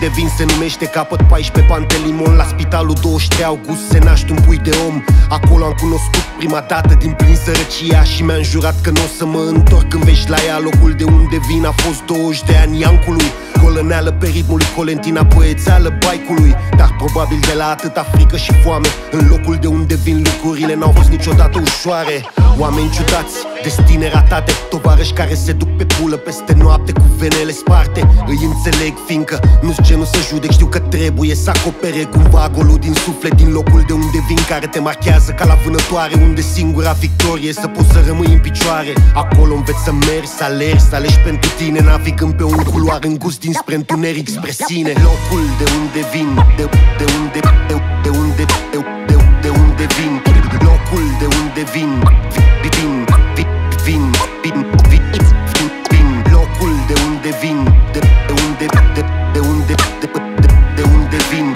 vin se numește Capăt 14 Pantelimon. La spitalul 23 august se naște un pui de om. Acolo am cunoscut prima dată din plin sărăcia și mi-am jurat că n-o să mă întorc când vești la ea. Locul de unde vin a fost 20 de ani Iancului. Colăneală pe ritmul lui Colentina, poețeală baicului. Dar probabil de la atâta frică și foame, în locul de unde vin lucrurile n-au fost niciodată ușoare. Oameni ciudați, destine ratate, tovarăși care se duc pe pulă peste noapte cu venele sparte. Îi înțeleg, fiindcă nu-s genul să judec, știu că trebuie să acopere cumva golul din suflet din locul de unde vin, care te marchează ca la vânătoare, unde singura victorie să poți să rămâi în picioare. Acolo înveți să mergi, să alergi, să alegi pentru tine, navigând pe un culoar îngust dinspre întuneric spre sine. Locul de unde vin, de unde vin, locul de unde vin, locul de unde vin, de unde vin.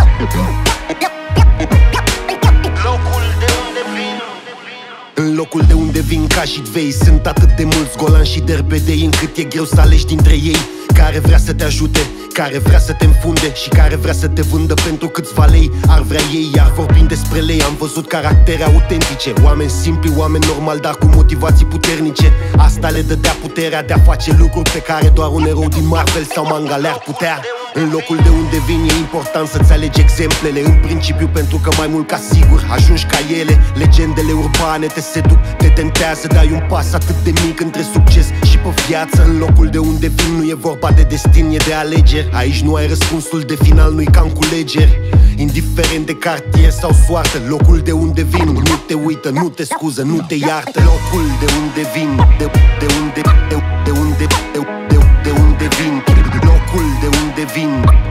În locul de unde vin ca și vei sunt atât de mulți golani și derbedei, încât e greu să alegi dintre ei care vrea să te ajute, care vrea să te înfunde și care vrea să te vândă pentru câțiva lei. Ar vrea ei, iar vorbind despre lei, am văzut caractere autentice, oameni simpli, oameni normali, dar cu motivații puternice. Asta le dădea puterea de a face lucruri pe care doar un erou din Marvel sau manga le-ar putea. În locul de unde vin e important să-ți alegi exemplele, în principiu pentru că mai mult ca sigur ajungi ca ele. Legendele urbane te seduc, te tentează, dai un pas atât de mic între succes și pe viață. În locul de unde vin nu e vorba de destin, e de alegeri. Aici nu ai răspunsul de final, nu-i ca în culegeri. Indiferent de cartier sau soartă, locul de unde vin nu te uită, nu te scuză, nu te iartă. Locul de unde vin, de unde vin, locul de unde vin,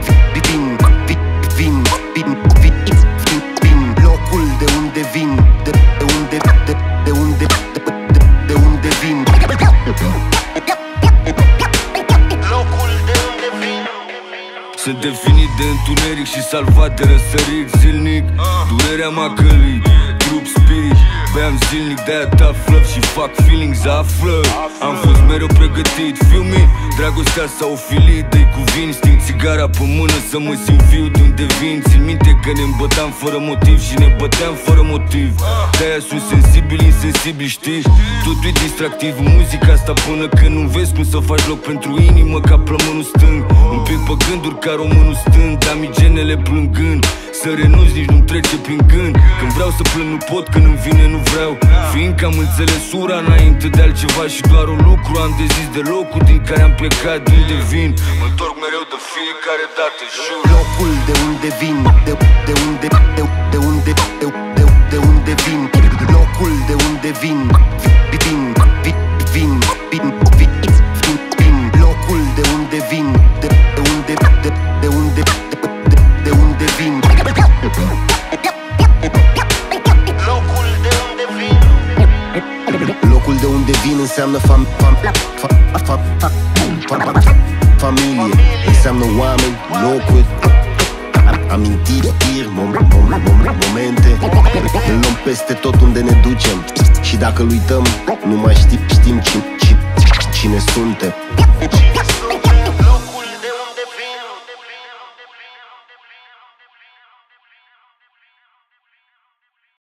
locul de unde vin, de unde vin. Sunt definit de întuneric și salvat de răsărit zilnic. Durerea m-a călit, trup, spirit. Beam zilnic, de-aia tough love și fac feelings, află. Am fost mereu pregătit, feel me. Dragostea sau o filie, dă-i cuvint. Sting țigara pe mână să mă simt viu de unde vin. Țin minte că ne îmbăteam fără motiv și ne băteam fără motiv. De-aia sunt sensibil, insensibil, știi? Totul e distractiv, muzica asta până când nu vezi cum să faci loc pentru inimă ca plămânul stâng. Un pic pe gânduri ca românul stâng, damigenele plângând. Să renunț nici nu-mi trece prin gând. Când vreau să plâng nu pot, când îmi vine nu vreau. Fiindcă am înțeles ura înainte de altceva și doar un lucru am de zis de locul din care am plecat, de unde vin. Mă întorc mereu de fiecare dată, jur. Locul de unde vin, de unde vin, locul de unde vin, locul de unde vin, de unde vin. Locul de unde vin înseamnă familie, înseamnă oameni, locuri, amintiri, momente. Îl luăm peste tot unde ne ducem și dacă îl uităm, nu mai știm cine suntem.